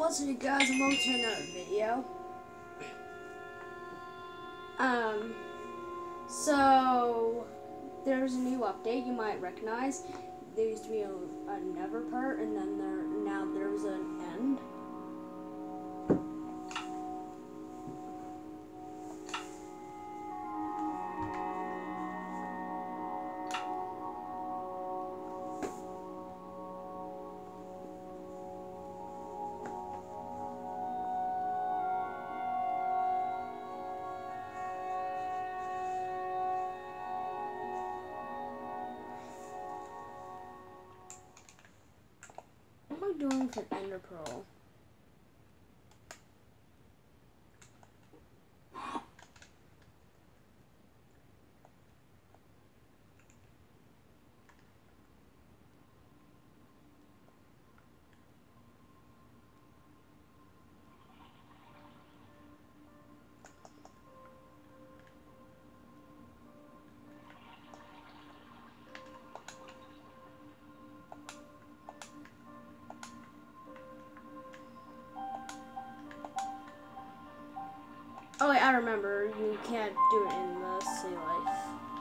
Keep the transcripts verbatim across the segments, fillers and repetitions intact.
what's up, you guys, and welcome to another video. Um, so there's a new update you might recognize. There used to be a, a never part, and then there now there's an end. What am I doing with an ender pearl? Oh wait, I remember. You can't do it in the city life.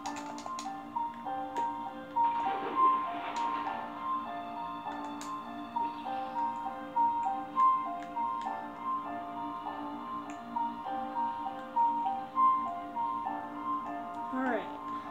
Alright.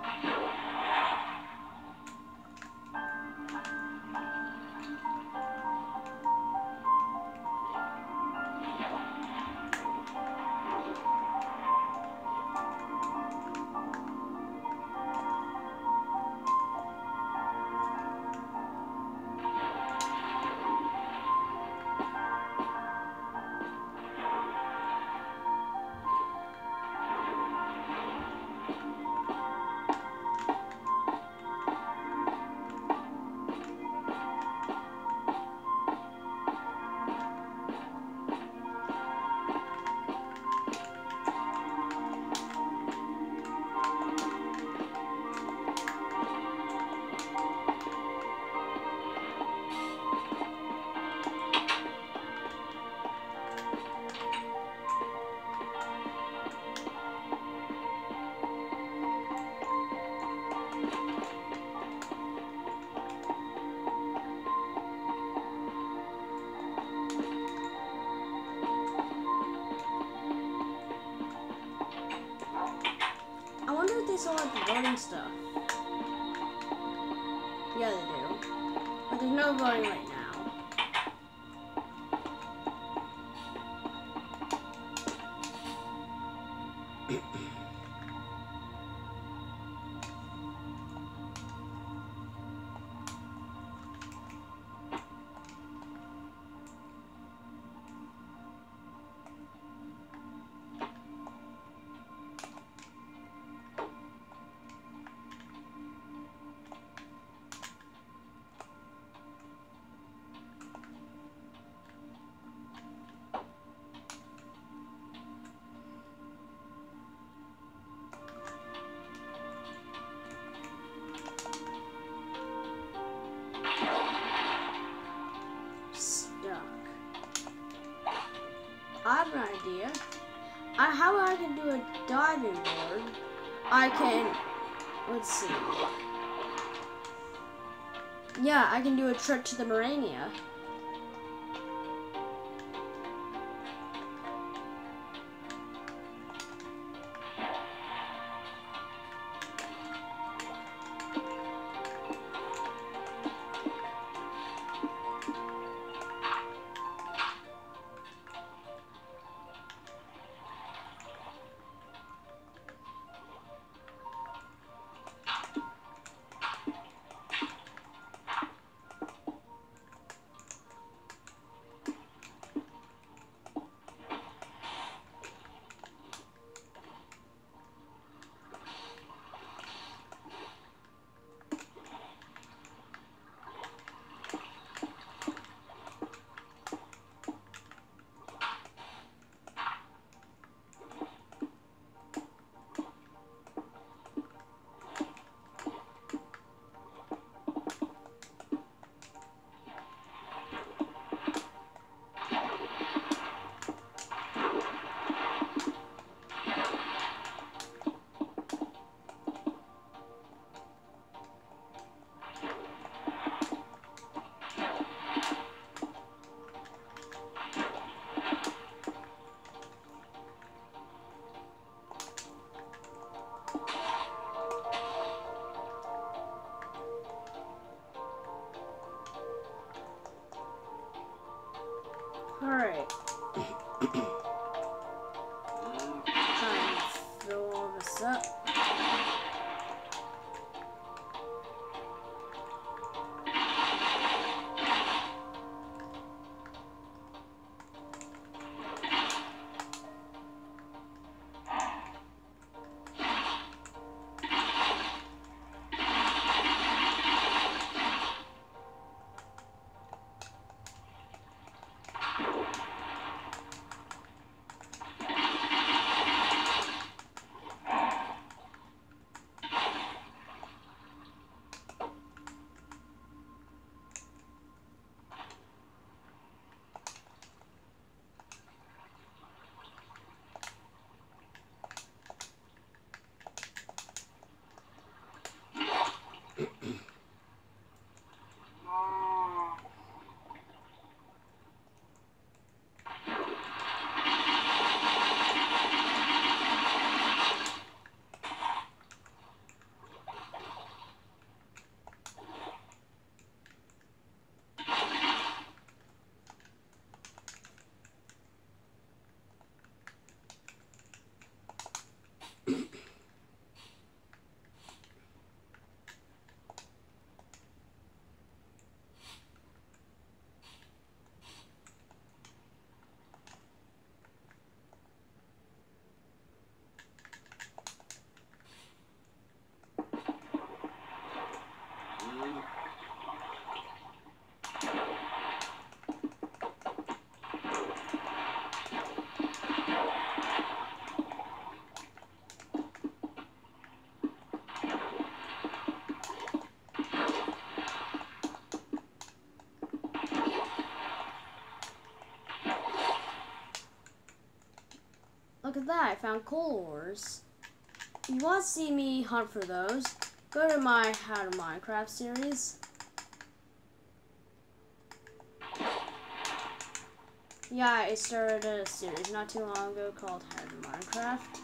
I wonder if they still have the voting stuff. Yeah, they do. But there's no voting right now. I have an idea. I, how I can do a diving board, I can, let's see. Yeah, I can do a trip to the Marania. Alright. Trying to fill all this up. Look at that, I found coal ores. If you want to see me hunt for those, go to my How to Minecraft series. Yeah, I started a series not too long ago called How to Minecraft.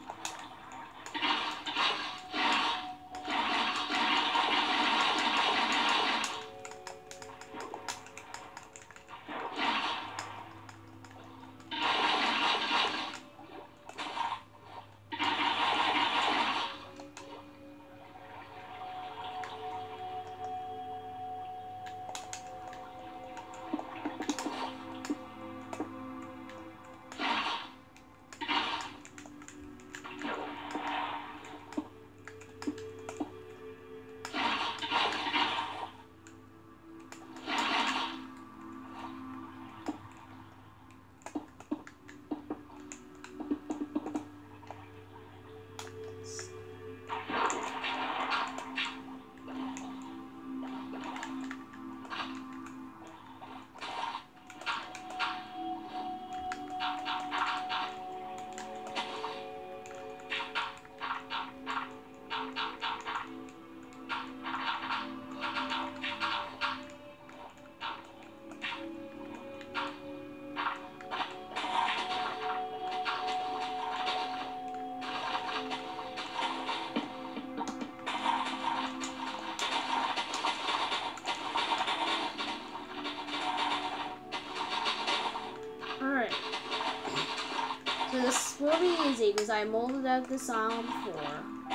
Alright. So this will be easy because I molded out this island before.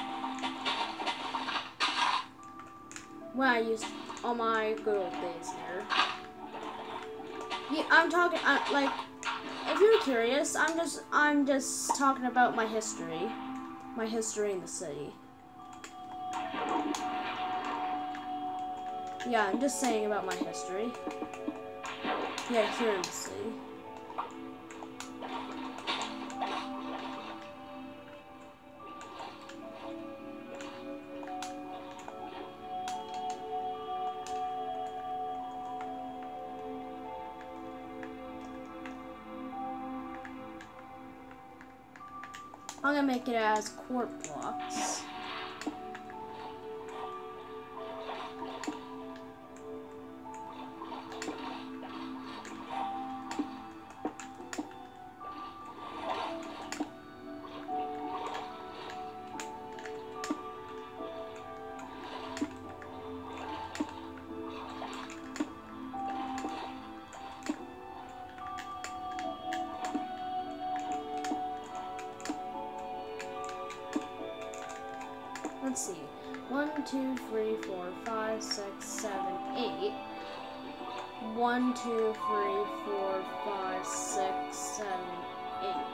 When I used all my good old days here. Yeah, I'm talking, uh, like, if you're curious, I'm just, I'm just talking about my history. My history in the city. Yeah, I'm just saying about my history. Yeah, here in the city. I'm gonna make it as quart blocks. one, two, three, four, five, six, seven, eight. One, two, three, four, five, six, seven, eight.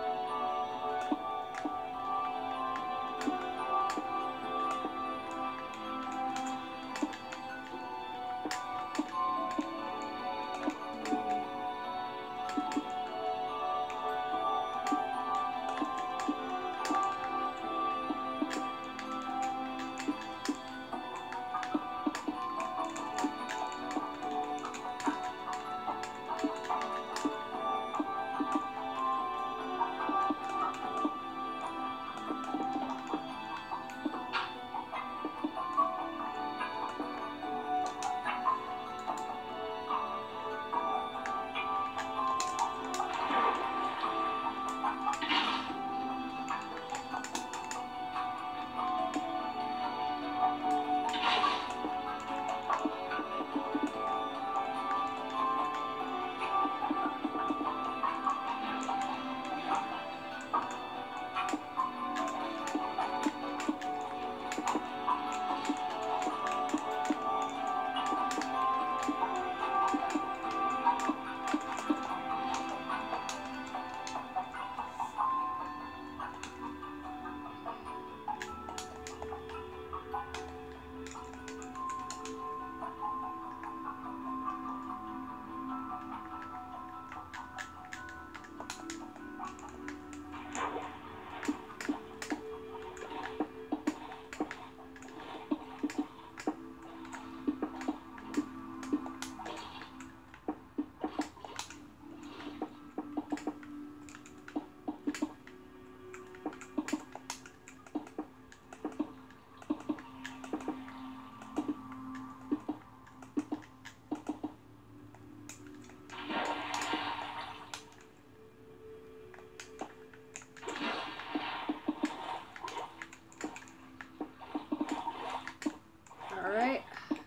Alright.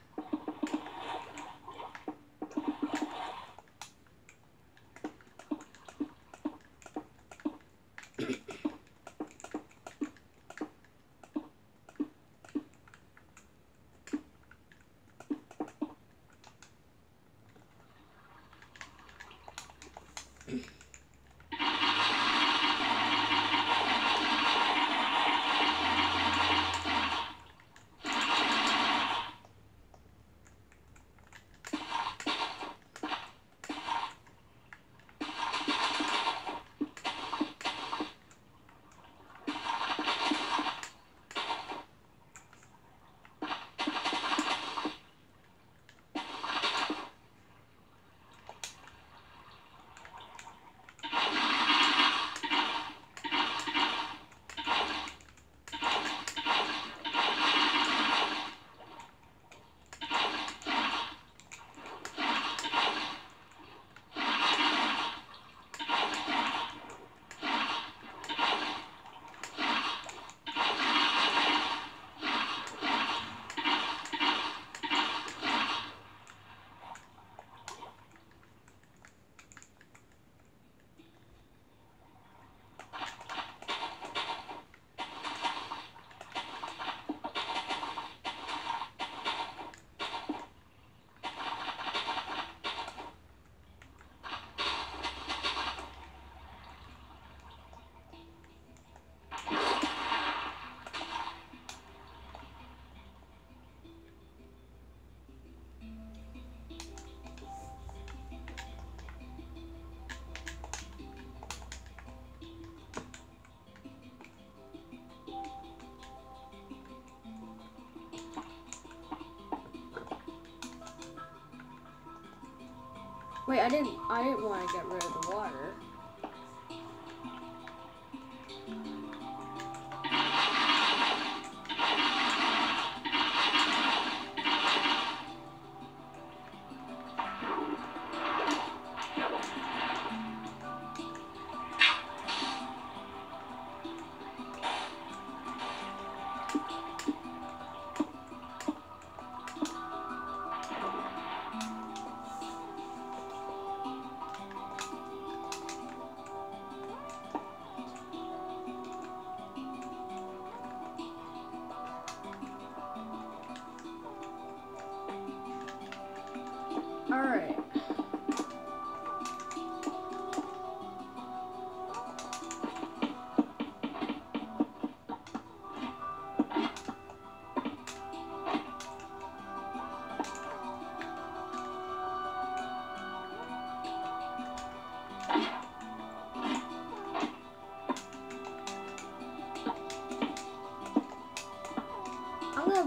Wait, I didn't I didn't want to get rid of the water.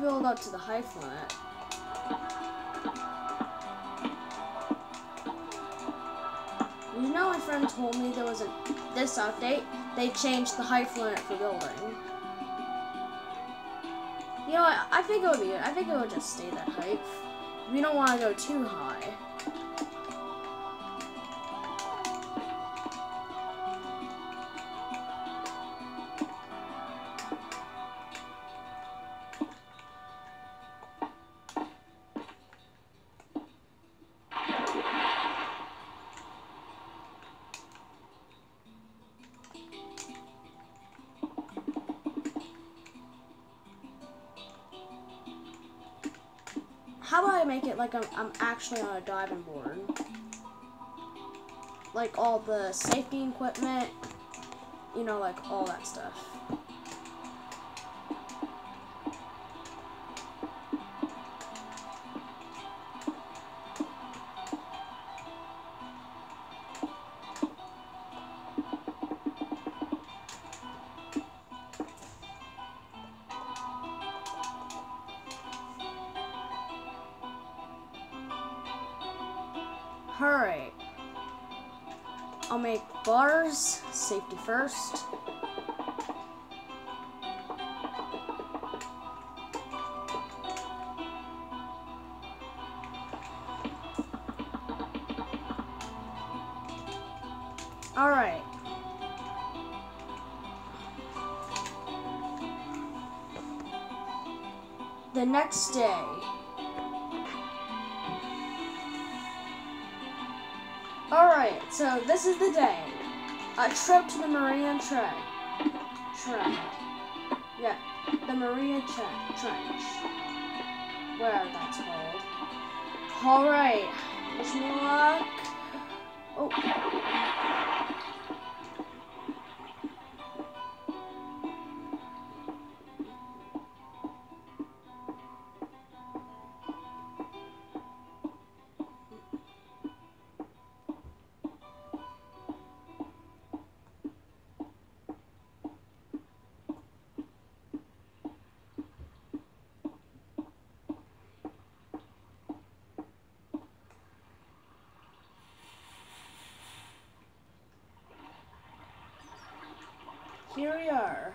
build up to the height limit. You know, my friend told me there was a this update. They changed the height limit for building. You know what? I think it would be good. I think it would just stay that height. We don't want to go too high. How about I make it like I'm, I'm actually on a diving board? Like all the safety equipment, you know, like all that stuff. Alright. I'll make bars, safety first. Alright. The next day. Alright, so this is the day. A trip to the Maria Trench. Trench. Yeah, the Maria Tre- Trench. Whatever that's called. Alright, wish me luck. Oh. Here we are.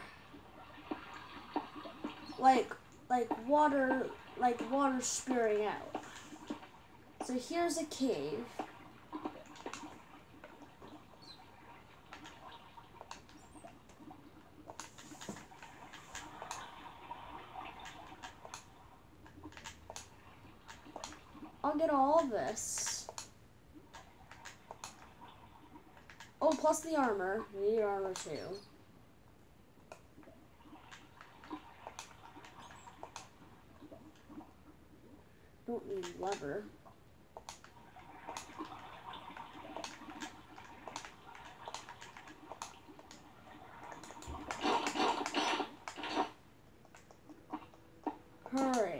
Like, like water, like water spewing out. So here's a cave. I'll get all of this. Oh, plus the armor. We need armor too. Don't need lever. Hurry.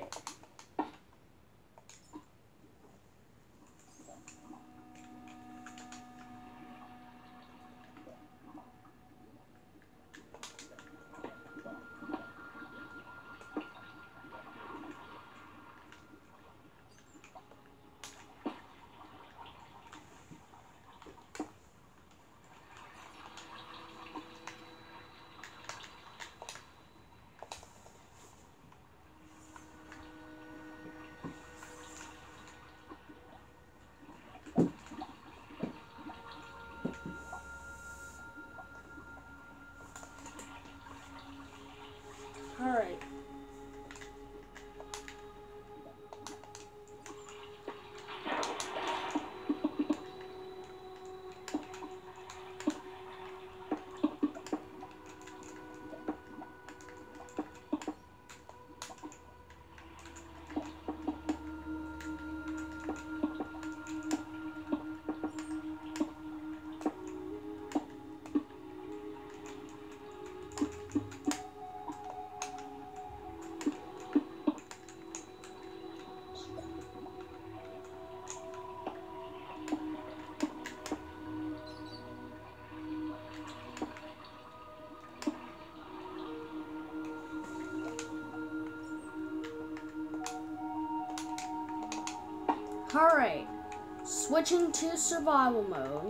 Switching to survival mode.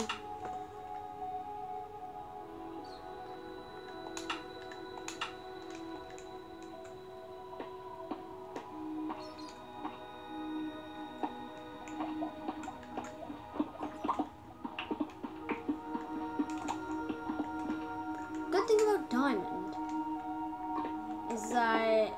Good thing about Diamond is that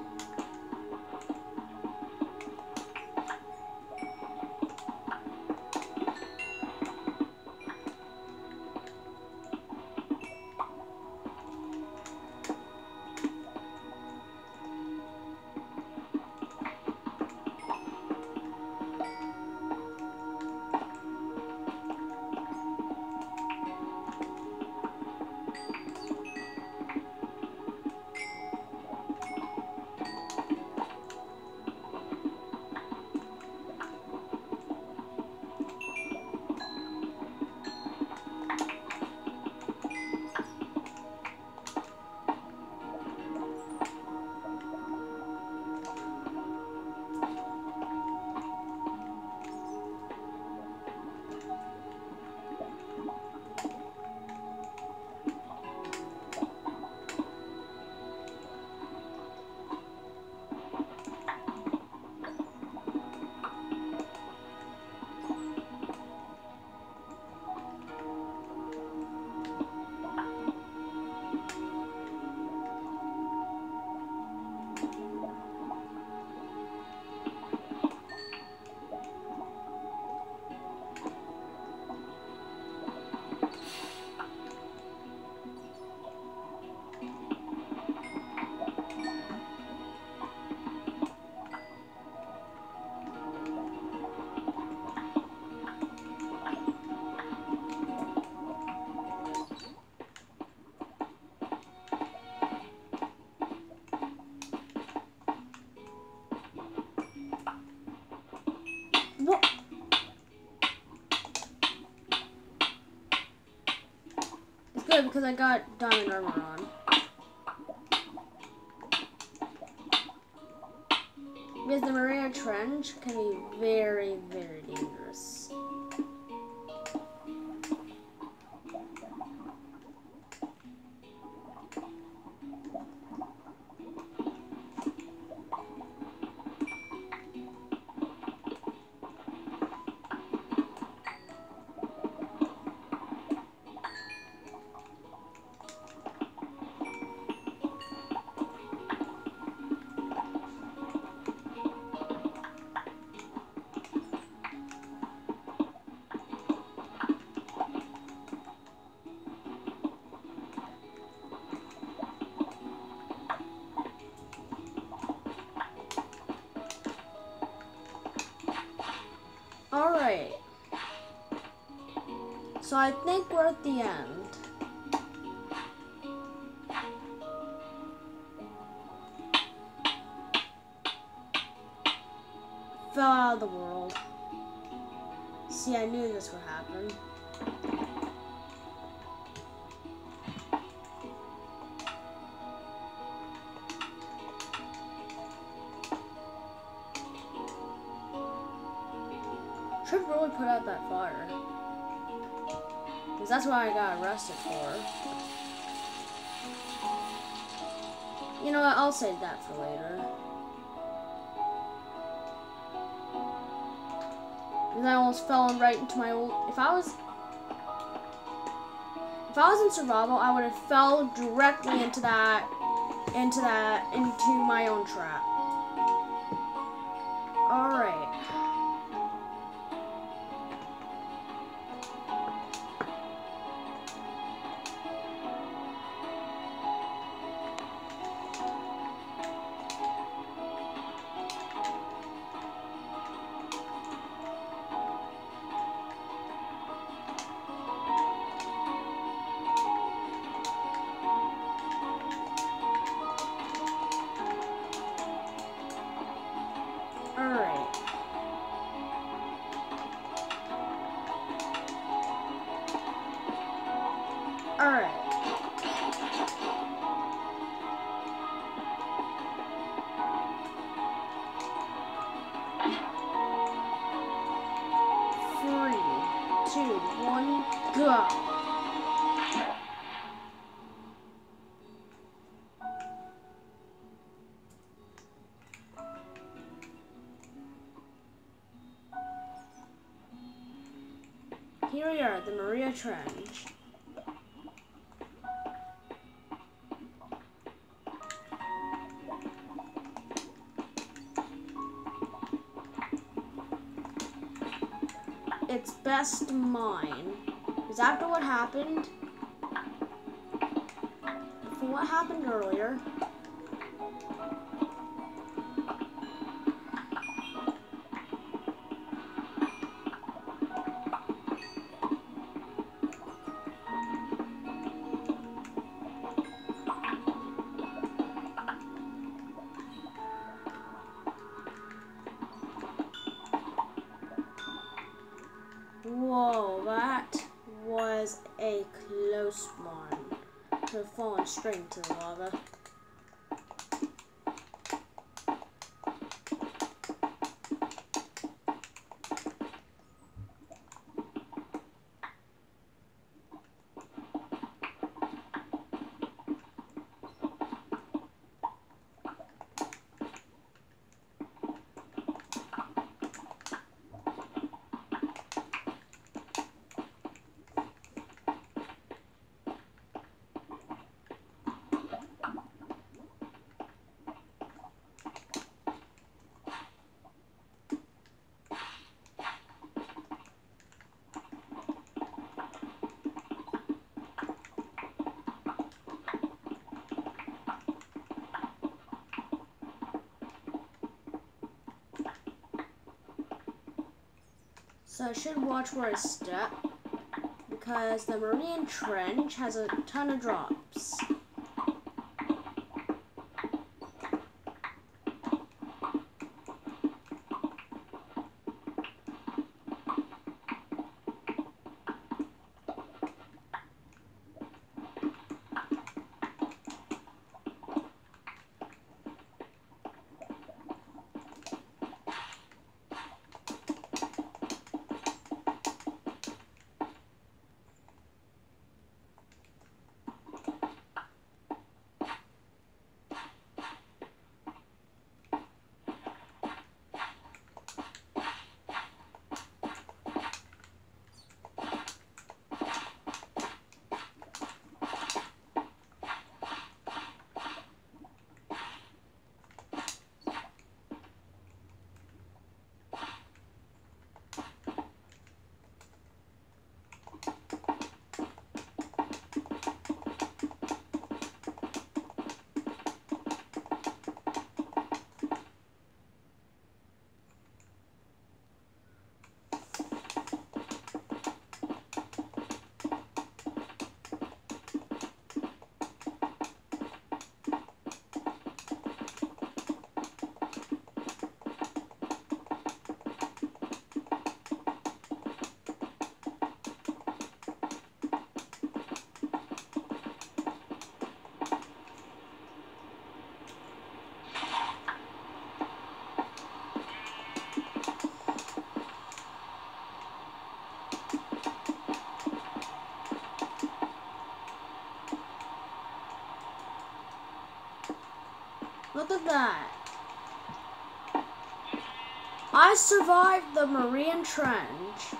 what? It's good because I got diamond armor on. Because the Maria Trench can be very, very dangerous. Alright. So I think we're at the end. Fell out of the world. See, I knew this would happen. Should really put out that fire. Because that's what I got arrested for. You know what, I'll save that for later. Because I almost fell right into my old... If I was... If I was in survival, I would have fell directly into that... Into that... Into my own trap. Alright. Alright. two, one, go. Here we are, the Maria Trench. It's best mine. Is after what happened? From what happened earlier. Whoa, that was a close one. Could have fallen straight into the lava. So I should watch where I step, because the Maria Trench has a ton of drops. Look at that. I survived the Maria Trench.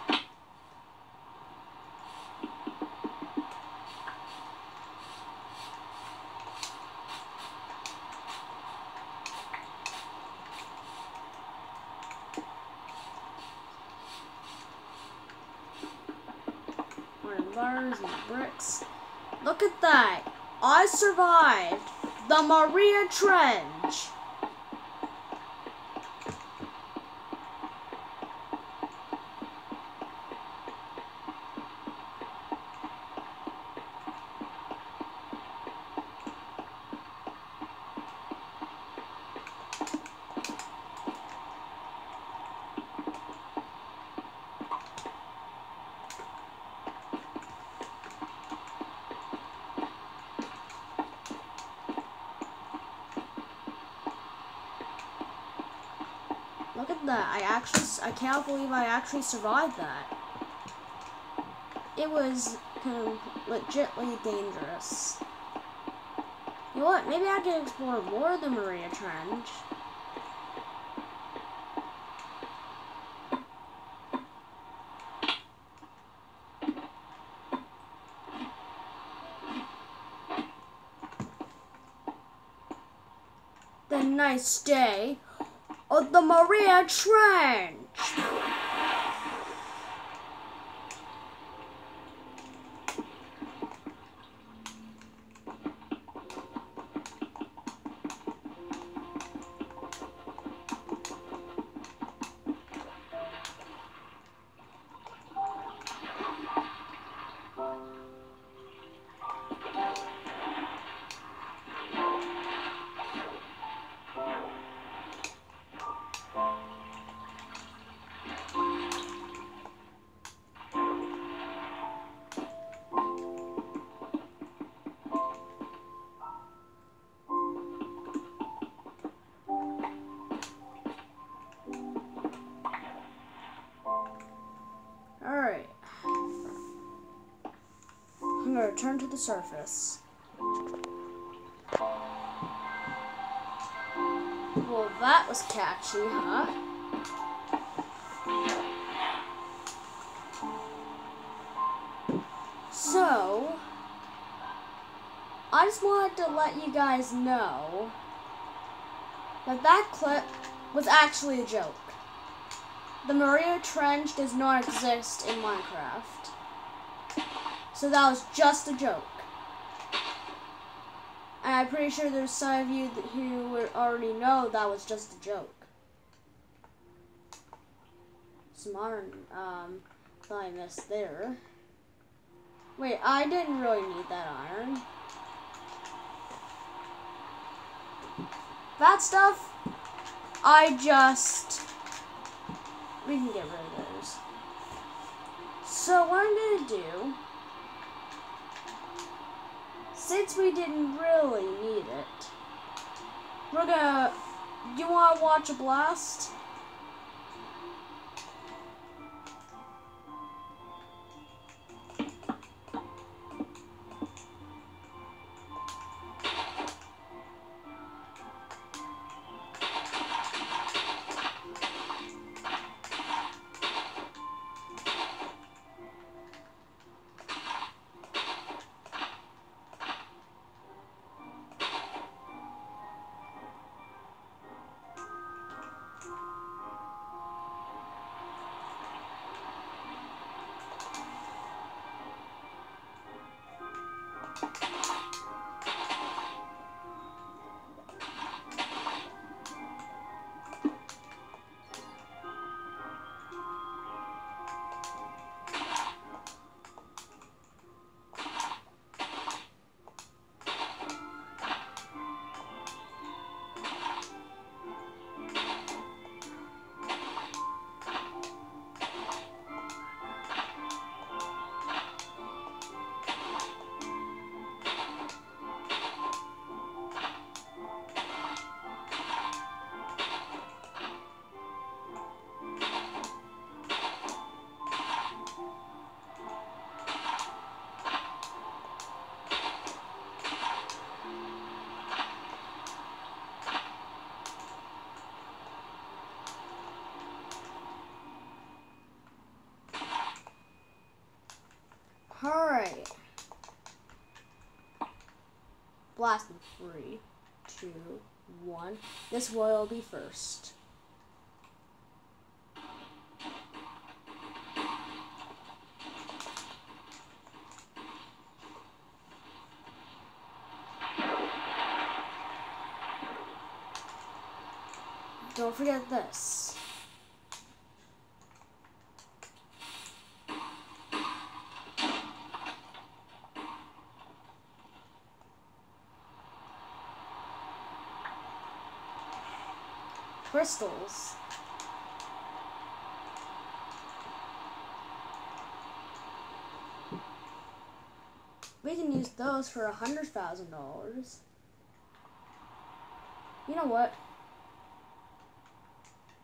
Iron bars and bricks. Look at that. I survived the Maria Trench. Look at that. I actually, I can't believe I actually survived that. it was com- legitly dangerous. You know what? Maybe I can explore more of the Maria Trench. The nice day of the Maria Trench. Alright. I'm gonna return to the surface. Well, that was catchy, huh? So, I just wanted to let you guys know that that clip was actually a joke. The Maria Trench does not exist in Minecraft. So that was just a joke. And I'm pretty sure there's some of you who would already know that was just a joke. Some iron, um, that I missed there. Wait, I didn't really need that iron. That stuff, I just, we can get rid of those. So what I'm gonna do, since we didn't really need it, we're gonna, do you wanna watch a blast? Alright. Blast in three, two, one. This will be first. Don't forget this. Crystals. We can use those for a hundred thousand dollars. You know what?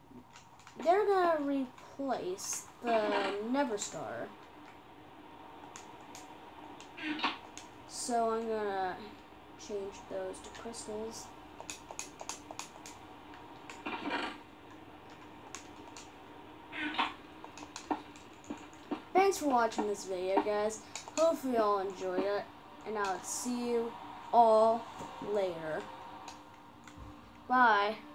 They're gonna replace the Neverstar. So I'm gonna change those to crystals. Thanks for watching this video, guys. Hopefully you all enjoyed it, and I'll see you all later. Bye.